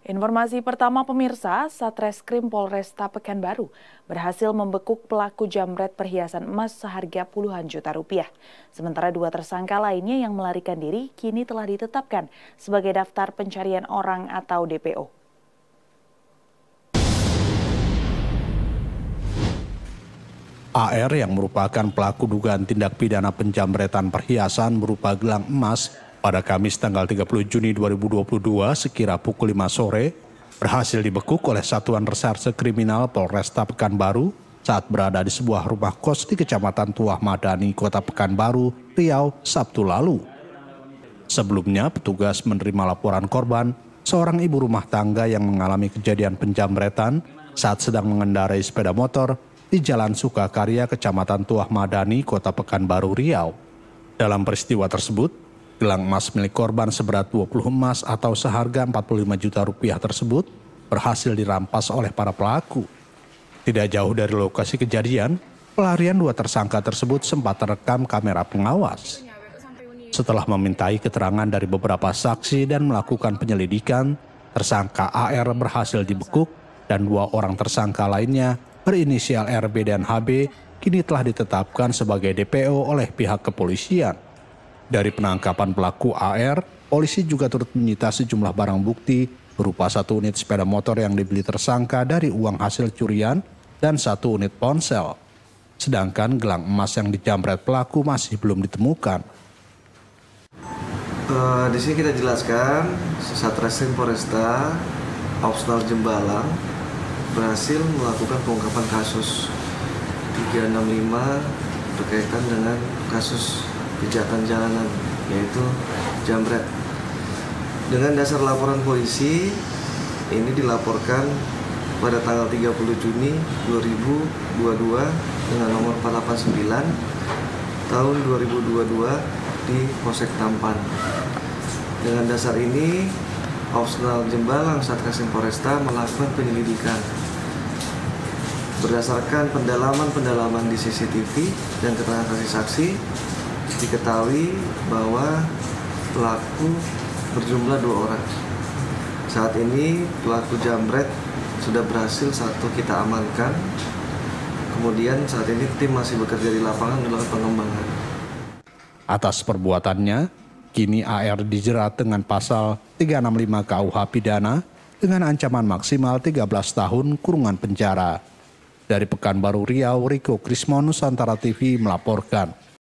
Informasi pertama pemirsa, Satreskrim Polresta Pekanbaru berhasil membekuk pelaku jamret perhiasan emas seharga puluhan juta rupiah. Sementara dua tersangka lainnya yang melarikan diri kini telah ditetapkan sebagai daftar pencarian orang atau DPO. AR yang merupakan pelaku dugaan tindak pidana penjamretan perhiasan berupa gelang emas pada Kamis tanggal 30 Juni 2022 sekira pukul 5 sore berhasil dibekuk oleh Satuan Reserse Kriminal Polresta Pekanbaru saat berada di sebuah rumah kos di Kecamatan Tuah Madani, Kota Pekanbaru, Riau, Sabtu lalu. Sebelumnya, petugas menerima laporan korban, seorang ibu rumah tangga yang mengalami kejadian penjamretan saat sedang mengendarai sepeda motor di Jalan Sukakarya, Kecamatan Tuah Madani, Kota Pekanbaru, Riau. Dalam peristiwa tersebut, gelang emas milik korban seberat 20 emas atau seharga 45 juta rupiah tersebut berhasil dirampas oleh para pelaku. Tidak jauh dari lokasi kejadian, pelarian dua tersangka tersebut sempat terekam kamera pengawas. Setelah memintai keterangan dari beberapa saksi dan melakukan penyelidikan, tersangka AR berhasil dibekuk dan dua orang tersangka lainnya berinisial RB dan HB kini telah ditetapkan sebagai DPO oleh pihak kepolisian. Dari penangkapan pelaku AR, polisi juga turut menyita sejumlah barang bukti berupa 1 unit sepeda motor yang dibeli tersangka dari uang hasil curian dan 1 unit ponsel. Sedangkan gelang emas yang dijamret pelaku masih belum ditemukan. Di sini kita jelaskan, Satreskrim Polresta Opsnal Jembalang berhasil melakukan pengungkapan kasus 365 berkaitan dengan kasus kejahatan jalanan, yaitu jamret. Dengan dasar laporan polisi, ini dilaporkan pada tanggal 30 Juni 2022 dengan nomor 489 tahun 2022 di Polsek Tampan. Dengan dasar ini, Opsnal Jembalang Satreskrim Polresta melakukan penyelidikan. Berdasarkan pendalaman di CCTV dan keterangan saksi-saksi, diketahui bahwa pelaku berjumlah 2 orang. Saat ini pelaku jamret sudah berhasil 1 kita amankan. Kemudian saat ini tim masih bekerja di lapangan melakukan pengembangan. Atas perbuatannya, kini AR dijerat dengan pasal 365 KUH Pidana dengan ancaman maksimal 13 tahun kurungan penjara. Dari Pekanbaru Riau, Riko Krismo, Nusantara TV melaporkan.